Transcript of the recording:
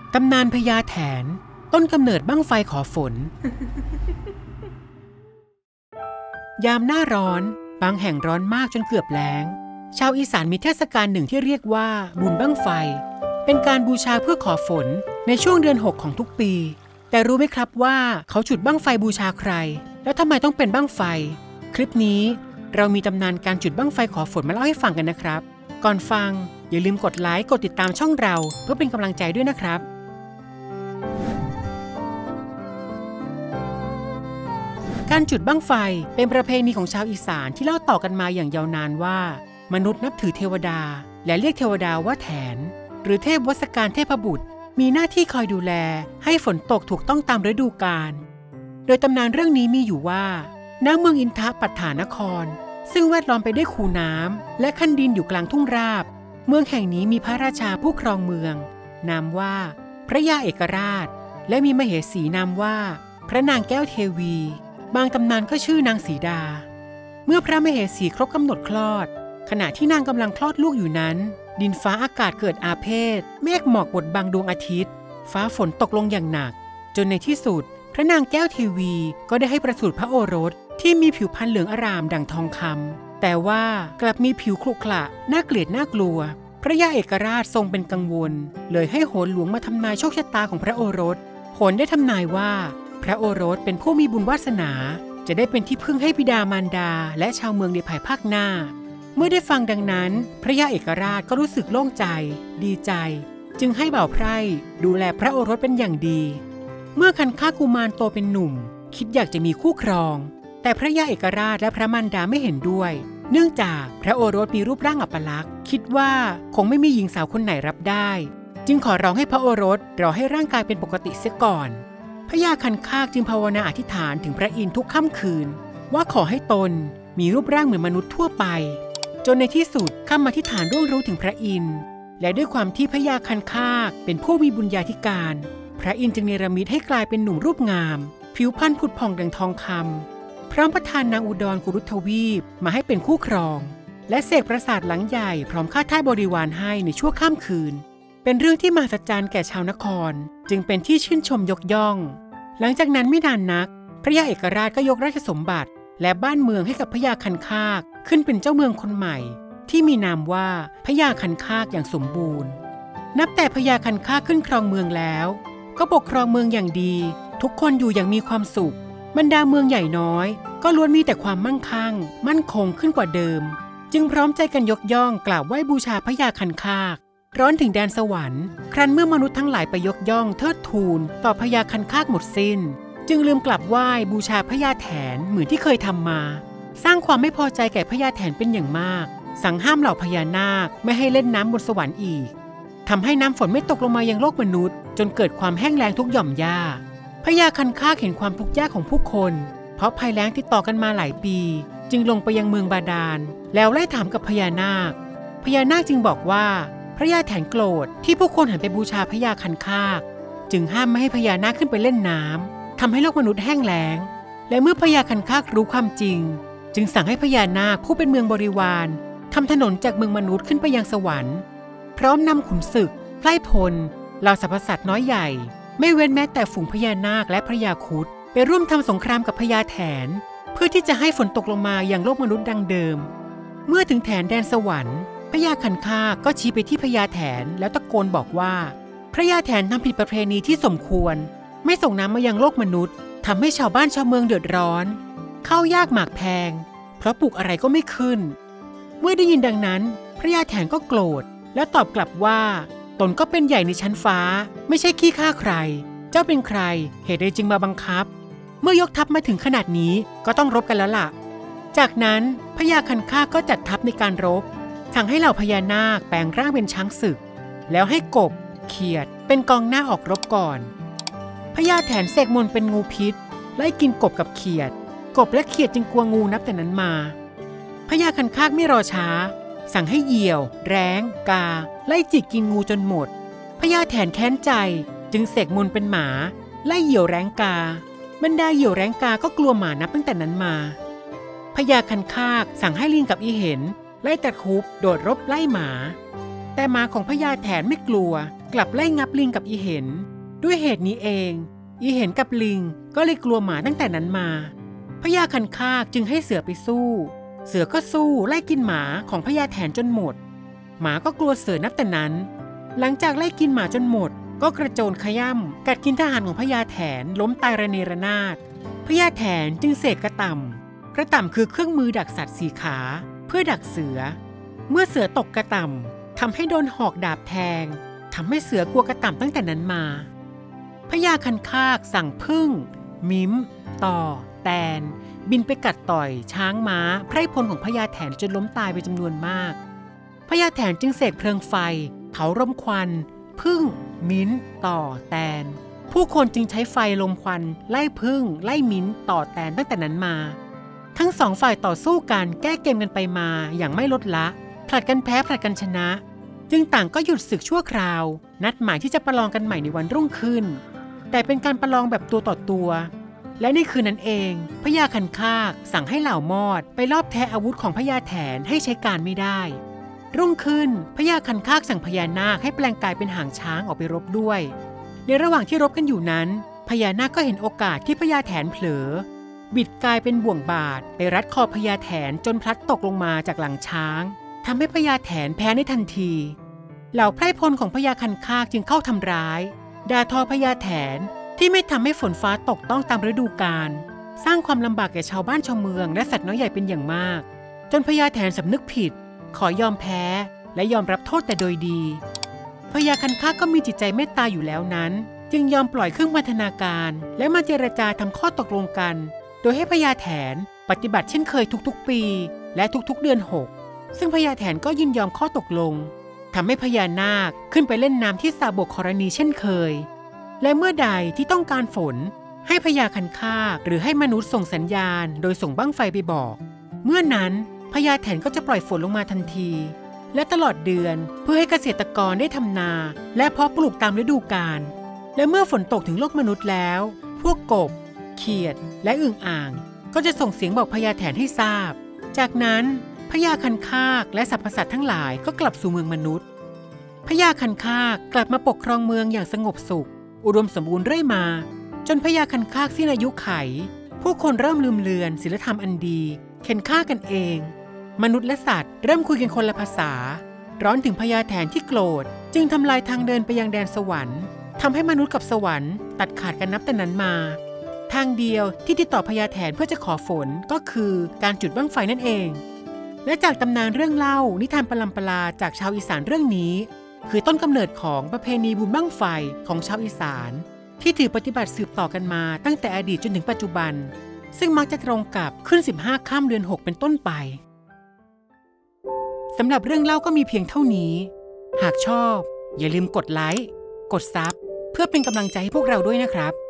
ตำนานพญาแถนต้นกำเนิดบั้งไฟขอฝน ยามหน้าร้อนบางแห่งร้อนมากจนเกือบแล้งชาวอีสานมีเทศกาลหนึ่งที่เรียกว่าบุญบั้งไฟเป็นการบูชาเพื่อขอฝนในช่วงเดือน6ของทุกปีแต่รู้ไหมครับว่าเขาจุดบั้งไฟบูชาใครแล้วทำไมต้องเป็นบั้งไฟคลิปนี้เรามีตำนานการจุดบั้งไฟขอฝนมาเล่าให้ฟังกันนะครับก่อนฟังอย่าลืมกดไลค์กดติดตามช่องเราเพื่อเป็นกำลังใจด้วยนะครับการจุดบั้งไฟเป็นประเพณีของชาวอีสานที่เล่าต่อกันมาอย่างยาวนานว่ามนุษย์นับถือเทวดาและเรียกเทวดาว่าแถนหรือเทพวสการเทพบุตรมีหน้าที่คอยดูแลให้ฝนตกถูกต้องตามฤดูกาลโดยตำนานเรื่องนี้มีอยู่ว่าณเมืองอินทปัฏฐานครซึ่งแวดล้อมไปด้วยคูน้ำและคันดินอยู่กลางทุ่งราบเมืองแห่งนี้มีพระราชาผู้ครองเมืองนามว่าพระยาเอกราชและมีมเหสีนามว่าพระนางแก้วเทวีบางตำนานก็ชื่อนางสีดาเมื่อพระมเหสีครบกำหนดคลอดขณะที่นางกำลังคลอดลูกอยู่นั้นดินฟ้าอากาศเกิดอาเพศเมฆหมอกบดบังดวงอาทิตย์ฟ้าฝนตกลงอย่างหนักจนในที่สุดพระนางแก้วเทวีก็ได้ให้ประสูติพระโอรสที่มีผิวพรรณเหลืองอร่ามดั่งทองคำแต่ว่ากลับมีผิวขรุขระน่าเกลียดน่ากลัวพระยาเอกราชทรงเป็นกังวลเลยให้โหนหลวงมาทำนายโชคชะตาของพระโอรสโหนได้ทำนายว่าพระโอรสเป็นผู้มีบุญวาสนาจะได้เป็นที่พึ่งให้บิดามารดาและชาวเมืองในภายภาคหน้าเมื่อได้ฟังดังนั้นพระยาเอกราชก็รู้สึกโล่งใจดีใจจึงให้บ่าวไพร่ดูแลพระโอรสเป็นอย่างดีเมื่อคันคากุมารโตเป็นหนุ่มคิดอยากจะมีคู่ครองแต่พระยาเอกราชและพระมารดาไม่เห็นด้วยเนื่องจากพระโอรสมีรูปร่างอัปลักษณ์คิดว่าคงไม่มีหญิงสาวคนไหนรับได้จึงขอร้องให้พระโอรสรอให้ร่างกายเป็นปกติเสียก่อนพระยาคันคากจึงภาวนาอธิษฐานถึงพระอินทร์ทุกค่ำคืนว่าขอให้ตนมีรูปร่างเหมือนมนุษย์ทั่วไปจนในที่สุดคำอธิษฐานร่วงรู้ถึงพระอินทร์และด้วยความที่พระยาคันคากเป็นผู้มีบุญญาธิการพระอินทร์จึงเนรมิตให้กลายเป็นหนุ่มรูปงามผิวพรรณผุดผ่องดังทองคำพร้อมประทานนางอุดรกุรุทวีปมาให้เป็นคู่ครองและเสกปราสาทหลังใหญ่พร้อมข้าทาสบริวารให้ในชั่วข้ามคืนเป็นเรื่องที่มหัศจรรย์แก่ชาวนครจึงเป็นที่ชื่นชมยกย่องหลังจากนั้นไม่นานนักพระยาเอกราชก็ยกราชสมบัติและบ้านเมืองให้กับพระยาคันคากขึ้นเป็นเจ้าเมืองคนใหม่ที่มีนามว่าพระยาคันคากอย่างสมบูรณ์นับแต่พระยาคันคากขึ้นครองเมืองแล้วก็ปกครองเมืองอย่างดีทุกคนอยู่อย่างมีความสุขบรรดาเมืองใหญ่น้อยก็ล้วนมีแต่ความมั่งคั่งมั่นคงขึ้นกว่าเดิมจึงพร้อมใจกันยกย่องกราบไหว้บูชาพระยาคันคากร้อนถึงแดนสวรรค์ครั้นเมื่อมนุษย์ทั้งหลายไปยกย่องเทิดทูนต่อพญาคันคากหมดสิ้นจึงลืมกลับไหว้บูชาพญาแถนเหมือนที่เคยทำมาสร้างความไม่พอใจแก่พญาแถนเป็นอย่างมากสั่งห้ามเหล่าพญานาคไม่ให้เล่นน้ำบนสวรรค์อีกทำให้น้ำฝนไม่ตกลงมายังโลกมนุษย์จนเกิดความแห้งแล้งทุกหย่อมหญ้าพญาคันคากเห็นความทุกข์ยากของผู้คนเพราะภัยแล้งติดต่อกันมาหลายปีจึงลงไปยังเมืองบาดาลแล้วไล่ถามกับพญานาคจึงบอกว่าพระยาแถนโกรธที่ผู้คนหันไปบูชาพญาคันคากจึงห้ามไม่ให้พญานาคขึ้นไปเล่นน้ำทำให้โลกมนุษย์แห้งแล้งและเมื่อพญาคันคากรู้ความจริงจึงสั่งให้พญานาคผู้เป็นเมืองบริวารทำถนนจากเมืองมนุษย์ขึ้นไปยังสวรรค์พร้อมนำขุนศึกไพร่พลเหล่าสรรพสัตว์น้อยใหญ่ไม่เว้นแม้แต่ฝูงพญานาคและพญาครุฑไปร่วมทำสงครามกับพญาแถนเพื่อที่จะให้ฝนตกลงมาอย่างโลกมนุษย์ดังเดิมเมื่อถึงแถนแดนสวรรค์พญาคันคากก็ชี้ไปที่พญาแถนแล้วตะโกนบอกว่าพระยาแถนทำผิดประเพณีที่สมควรไม่ส่งน้ำมายังโลกมนุษย์ทำให้ชาวบ้านชาวเมืองเดือดร้อนข้าวยากหมากแพงเพราะปลูกอะไรก็ไม่ขึ้นเมื่อได้ยินดังนั้นพระยาแถนก็โกรธแล้วตอบกลับว่าตนก็เป็นใหญ่ในชั้นฟ้าไม่ใช่ขี้ข้าใครเจ้าเป็นใครเหตุใดจึงมาบังคับเมื่อยกทัพมาถึงขนาดนี้ก็ต้องรบกันแล้วล่ะจากนั้นพญาคันคากก็จัดทัพในการรบสั่งให้เหล่าพญานาคแปลงร่างเป็นช้างศึกแล้วให้กบเขียดเป็นกองหน้าออกรบก่อนพญาแถนเสกมนต์เป็นงูพิษไล่กินกบกับเขียดกบและเขียดจึงกลัวงูนับแต่นั้นมาพญาคันคากไม่รอช้าสั่งให้เหยี่ยวแร้งกาไล่จิกกินงูจนหมดพญาแถนแค้นใจจึงเสกมนต์เป็นหมาไล่เหยี่ยวแร้งกาบรรดาเหยี่ยวแร้งกาก็กลัวหมานับตั้งแต่นั้นมาพญาคันคากสั่งให้ลิงกับอีเห็นไล่ตะครุบโดดรบไล่หมาแต่หมาของพญาแถนไม่กลัวกลับไล่งับลิงกับอีเห็นด้วยเหตุนี้เองอีเห็นกับลิงก็เลยกลัวหมาตั้งแต่นั้นมาพญาคันคากจึงให้เสือไปสู้เสือก็สู้ไล่กินหมาของพญาแถนจนหมดหมาก็กลัวเสือนับแต่นั้นหลังจากไล่กินหมาจนหมดก็กระโจนขย่ำกัดกินทหารของพญาแถนล้มตายระเนระนาดพญาแถนจึงเสกกระต่ำคือเครื่องมือดักสัตว์สี่ขาเพื่อดักเสือเมื่อเสือตกกระต่ำทำให้โดนหอกดาบแทงทำให้เสือกลัวกระต่ำตั้งแต่นั้นมาพญาคันคากสั่งผึ้งมิ้มต่อแตนบินไปกัดต่อยช้างม้าไพร่พลของพญาแถนจนล้มตายไปจำนวนมากพญาแถนจึงเสกเพลิงไฟเผารมควันผึ้งมิ้นต่อแตนผู้คนจึงใช้ไฟลมควันไล่ผึ้งไล่มิ้นต่อแตนตั้งแต่นั้นมาทั้งสองฝ่ายต่อสู้กันแก้เกมกันไปมาอย่างไม่ลดละผลัดกันแพ้ผลัดกันชนะจึงต่างก็หยุดศึกชั่วคราวนัดหมายที่จะประลองกันใหม่ในวันรุ่งขึ้นแต่เป็นการประลองแบบตัวต่อตัวและในคืนนั้นเองพญาคันคากสั่งให้เหล่ามอดไปลอบแทะอาวุธของพญาแถนให้ใช้การไม่ได้รุ่งขึ้นพญาคันคากสั่งพญานาคให้แปลงกายเป็นหางช้างออกไปรบด้วยในระหว่างที่รบกันอยู่นั้นพญานาคก็เห็นโอกาสที่พญาแถนเผลอบิดกายเป็นบ่วงบาทไปรัดคอพญาแถนจนพลัดตกลงมาจากหลังช้างทำให้พญาแถนแพ้ในทันทีเหล่าไพร่พลของพญาคันคากจึงเข้าทำร้ายด่าทอพญาแถนที่ไม่ทำให้ฝนฟ้าตกต้องตามฤดูกาลสร้างความลำบากแก่ชาวบ้านชาวเมืองและสัตว์น้อยใหญ่เป็นอย่างมากจนพญาแถนสำนึกผิดขอยอมแพ้และยอมรับโทษแต่โดยดีพญาคันคากก็มีจิตใจเมตตาอยู่แล้วนั้นจึงยอมปล่อยเครื่องพันธนาการและมาเจรจาทำข้อตกลงกันโดยให้พญาแถนปฏิบัติเช่นเคยทุกๆปีและทุกๆเดือน6ซึ่งพญาแถนก็ยินยอมข้อตกลงทำให้พญานาคขึ้นไปเล่นน้ำที่สาบกธรณีเช่นเคยและเมื่อใดที่ต้องการฝนให้พญาคันคากหรือให้มนุษย์ส่งสัญญาณโดยส่งบั้งไฟไปบอกเมื่อนั้นพญาแถนก็จะปล่อยฝนลงมาทันทีและตลอดเดือนเพื่อให้เกษตรกรได้ทำนาและเพาะปลูกตามฤดูกาลและเมื่อฝนตกถึงโลกมนุษย์แล้วพวกกบเขียดและอึ่งอ่างก็จะส่งเสียงบอกพญาแถนให้ทราบจากนั้นพญาคันคากและสรรพสัตว์ทั้งหลายก็กลับสู่เมืองมนุษย์พญาคันคากกลับมาปกครองเมืองอย่างสงบสุขอุดมสมบูรณ์เรื่อยมาจนพญาคันคากสิ้นอายุไขผู้คนเริ่มลืมเลือนศีลธรรมอันดีเข็นฆ่ากันเองมนุษย์และสัตว์เริ่มคุยกันคนละภาษาร้อนถึงพญาแถนที่โกรธจึงทำลายทางเดินไปยังแดนสวรรค์ทำให้มนุษย์กับสวรรค์ตัดขาดกันนับแต่นั้นมาทางเดียวที่ติดต่อพญาแถนเพื่อจะขอฝนก็คือการจุดบั้งไฟนั่นเองและจากตำนานเรื่องเล่านิทานปรัมปราจากชาวอีสานเรื่องนี้คือต้นกำเนิดของประเพณีบุญบั้งไฟของชาวอีสานที่ถือปฏิบัติสืบต่อกันมาตั้งแต่อดีตจนถึงปัจจุบันซึ่งมักจะตรงกับขึ้น15 ค่ำเดือน 6เป็นต้นไปสำหรับเรื่องเล่าก็มีเพียงเท่านี้หากชอบอย่าลืมกดไลค์กดซับเพื่อเป็นกำลังใจให้พวกเราด้วยนะครับ